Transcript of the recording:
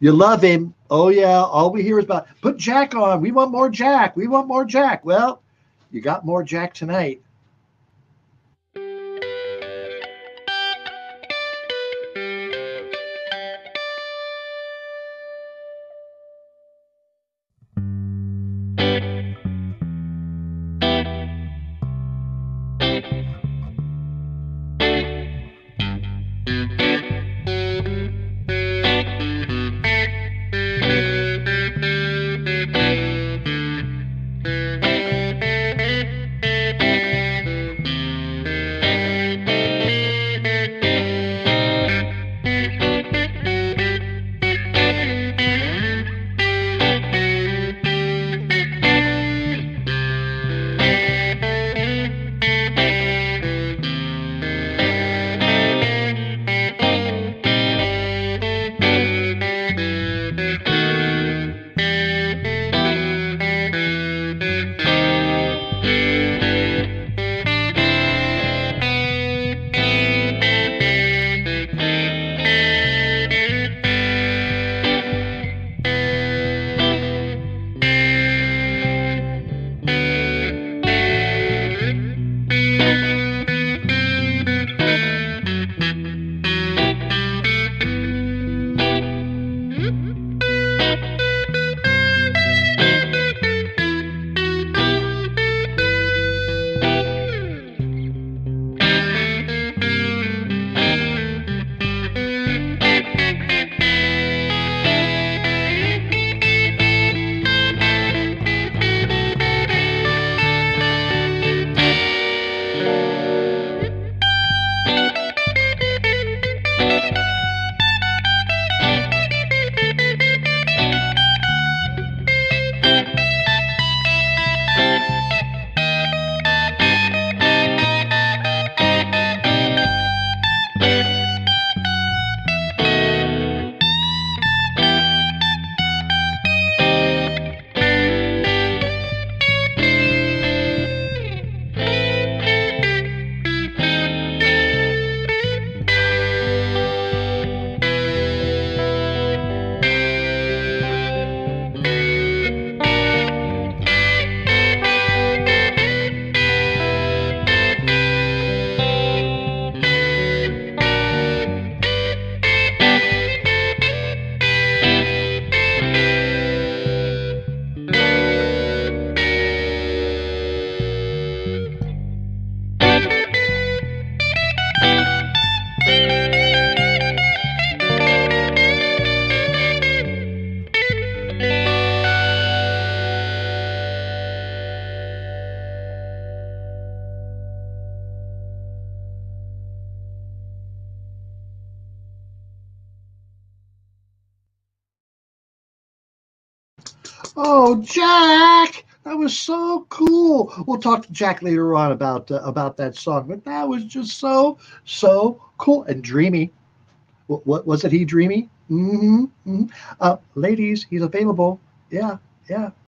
You love him. Oh, yeah. All we hear is about put Jack on. We want more Jack. We want more Jack. Well, you got more Jack tonight. Oh, Jack, that was so cool. We'll talk to Jack later on about that song, but that was just so cool and dreamy. What was it? He dreamy? Mm-hmm. Ladies, he's available. Yeah, yeah.